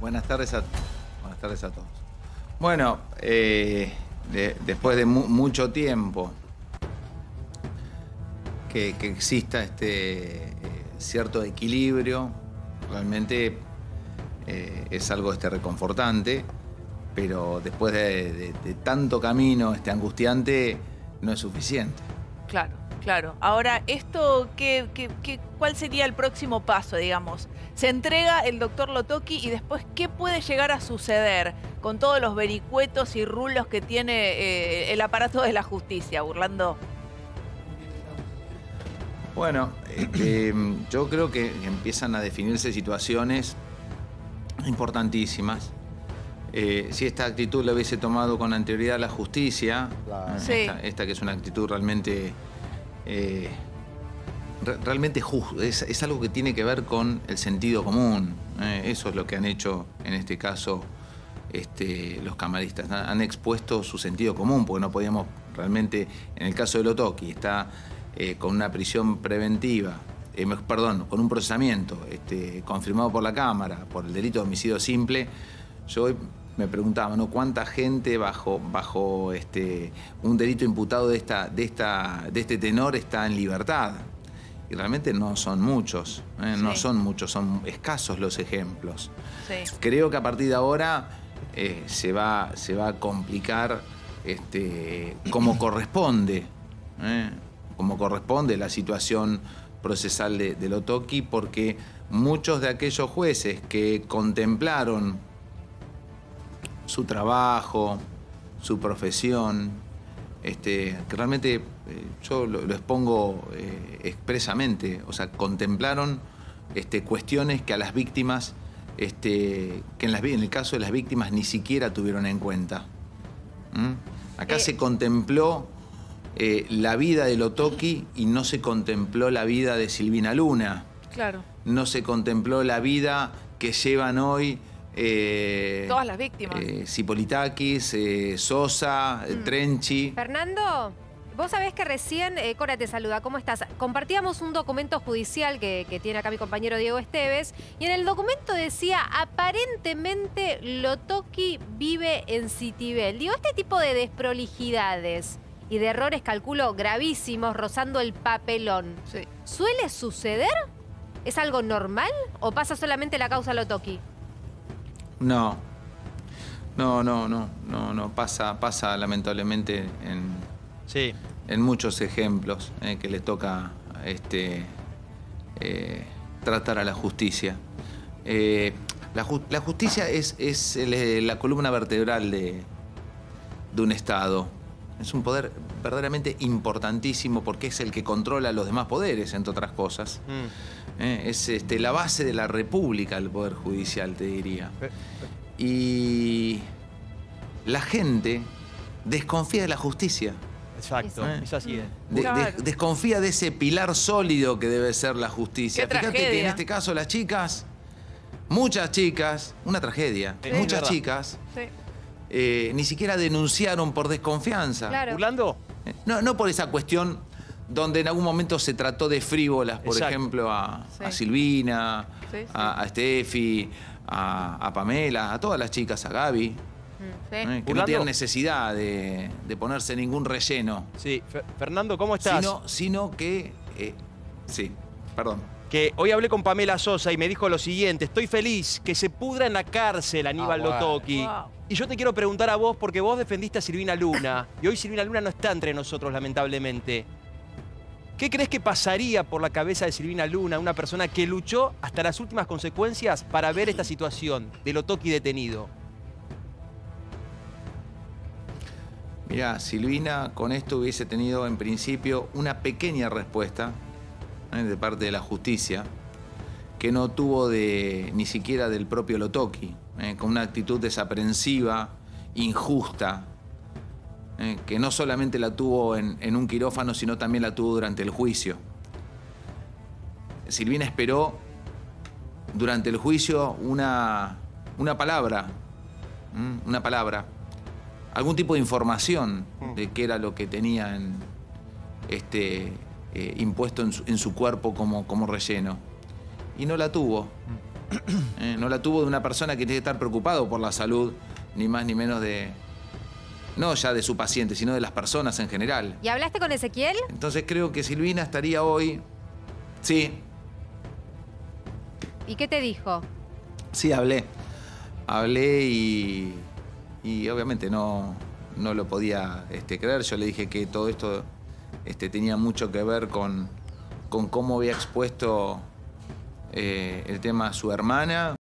Buenas tardes a todos. Bueno, después de mucho tiempo que exista este cierto equilibrio, realmente es algo reconfortante, pero después de tanto camino angustiante, no es suficiente. Claro, claro. Ahora, esto, ¿cuál sería el próximo paso, digamos? Se entrega el doctor Lo-Toki y después, ¿qué puede llegar a suceder con todos los vericuetos y rulos que tiene el aparato de la justicia, Burlando? Bueno, yo creo que empiezan a definirse situaciones importantísimas. Si esta actitud la hubiese tomado con anterioridad la justicia, claro. Sí. Esta que es una actitud realmente justa, es algo que tiene que ver con el sentido común. Eso es lo que han hecho en este caso los camaristas. Han expuesto su sentido común, porque no podíamos realmente, en el caso de Lo-Toki, está con una prisión preventiva, con un procesamiento confirmado por la Cámara por el delito de homicidio simple. Yo hoy me preguntaba, ¿no?, cuánta gente bajo un delito imputado de este tenor está en libertad. Y realmente no son muchos, Sí. No son muchos, son escasos los ejemplos. Sí. Creo que a partir de ahora se va a complicar como corresponde la situación procesal de Lo-Toki, porque muchos de aquellos jueces que contemplaron su trabajo, su profesión, que realmente yo lo expongo expresamente, o sea, contemplaron cuestiones que a las víctimas, que en el caso de las víctimas ni siquiera tuvieron en cuenta. Acá se contempló la vida de Lo-Toki y no se contempló la vida de Silvina Luna. Claro. No se contempló la vida que llevan hoy todas las víctimas. Cipolitakis, Sosa, Trenchi. Fernando, vos sabés que recién, Cora te saluda, ¿cómo estás? Compartíamos un documento judicial que tiene acá mi compañero Diego Esteves, y en el documento decía, aparentemente Lo-Toki vive en Citibel. Digo, este tipo de desprolijidades y de errores, calculo, gravísimos, rozando el papelón, Sí. ¿suele suceder? ¿Es algo normal o pasa solamente la causa Lo-Toki? No, pasa lamentablemente en muchos ejemplos que le toca tratar a la justicia. La justicia es la columna vertebral de un Estado. Es un poder verdaderamente importantísimo porque es el que controla los demás poderes, entre otras cosas. Es la base de la República, el Poder Judicial, te diría. Y la gente desconfía de la justicia. Exacto, es así. Desconfía de ese pilar sólido que debe ser la justicia. Qué Fíjate tragedia. que en este caso las chicas, muchas chicas, una tragedia, Sí. muchas chicas, Sí. ni siquiera denunciaron por desconfianza. Claro. ¿Burlando? No por esa cuestión donde en algún momento se trató de frívolas, por Exacto. ejemplo, a Sí. Silvina, Sí, sí. a Steffi, a Pamela, a todas las chicas, a Gaby, Sí. que no Burlando. tienen necesidad de ponerse ningún relleno, Sí. Fernando, ¿cómo estás? sino que... sí, perdón. Que hoy hablé con Pamela Sosa y me dijo lo siguiente: estoy feliz que se pudra en la cárcel Aníbal Lo-Toki. Wow. Y yo te quiero preguntar a vos, porque vos defendiste a Silvina Luna, y hoy Silvina Luna no está entre nosotros, lamentablemente. ¿Qué crees que pasaría por la cabeza de Silvina Luna, una persona que luchó hasta las últimas consecuencias para ver esta situación de Lo-Toki detenido? Mirá, Silvina con esto hubiese tenido en principio una pequeña respuesta de parte de la justicia, que no tuvo ni siquiera del propio Lo-Toki, con una actitud desaprensiva, injusta, que no solamente la tuvo en un quirófano, sino también la tuvo durante el juicio. Silvina esperó durante el juicio una palabra, algún tipo de información de qué era lo que tenía impuesto en su cuerpo como relleno. Y no la tuvo. No la tuvo de una persona que tiene que estar preocupado por la salud, ni más ni menos de... No ya de su paciente, sino de las personas en general. ¿Y hablaste con Ezequiel? Entonces creo que Silvina estaría hoy... Sí, ¿Y qué te dijo? sí, hablé. Hablé y obviamente no lo podía creer. Yo le dije que todo esto tenía mucho que ver con cómo había expuesto el tema a su hermana.